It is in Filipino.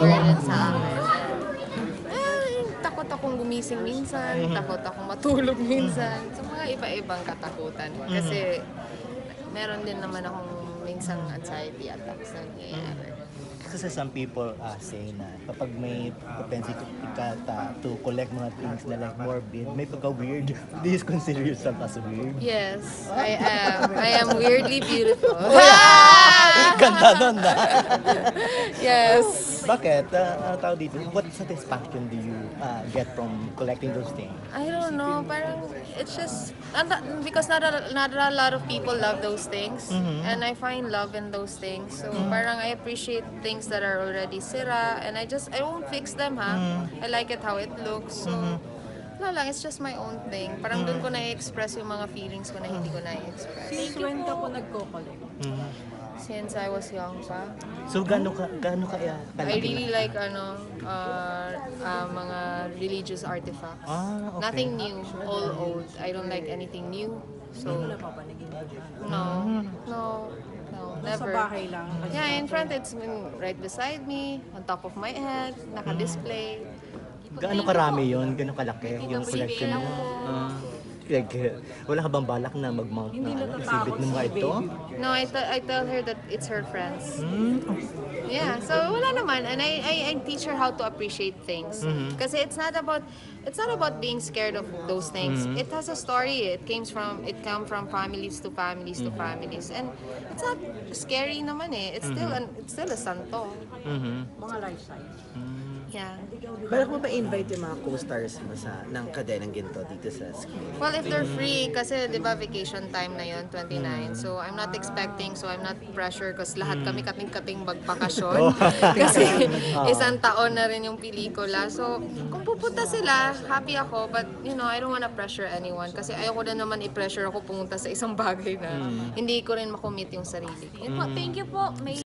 burden sa akin. Takot akong gumising minsan, takot akong matulog minsan. So, mga iba-ibang katakutan. Kasi meron din naman akong minsang anxiety attacks na nangyayari. Kasi some people say na kapag may propensity to collect mga things na like morbid, may pagka-weird. Do you consider yourself as weird? Yes, I am. I am weirdly beautiful. Ganda nun na. Yes. Bakit? Tao dito, what satisfaction do you get from collecting those things? I don't know, parang it's just because not a lot of people love those things, and I find love in those things. So parang I appreciate things that are already sira, and I won't fix them, ha. I like it how it looks. So wala lang, it's just my own thing. Parang doon ko na-express yung mga feelings ko na hindi ko na-express. Since when ka po nagko-collect? Since I was young pa. So gaano ka I really like mga religious artifacts. Okay. Nothing new, all old. I don't like anything new. So Wala pa ba naging no, Sa never. bahay lang? Yeah, in front it's right beside me, on top of my head, naka-display. Gaano karami yun? Gaano kalaki yung collection mo? Wala ka bang balak na mag-mount na exhibit ng mga ito? No, I tell her that it's her friends. Yeah, so wala naman, and I teach her how to appreciate things. Kasi it's not about being scared of those things. It has a story. It came from families to families to families, and it's not scary naman eh. It's still a santo. Mga life size? Yeah. Balak mo ba invite yung mga co-stars mo ng Kadenang Ginto dito sa screen? Well, if they're free, kasi di ba vacation time na yun, 29. So I'm not expecting, so I'm not pressure kasi lahat kami kating-kating magbakasyon. Kasi isang taon na rin yung pelikula. So kung pupunta sila, happy ako. But I don't wanna pressure anyone. Kasi ayoko na naman i-pressure ako pumunta sa isang bagay na hindi ko rin makomit yung sarili ko. Thank you po. May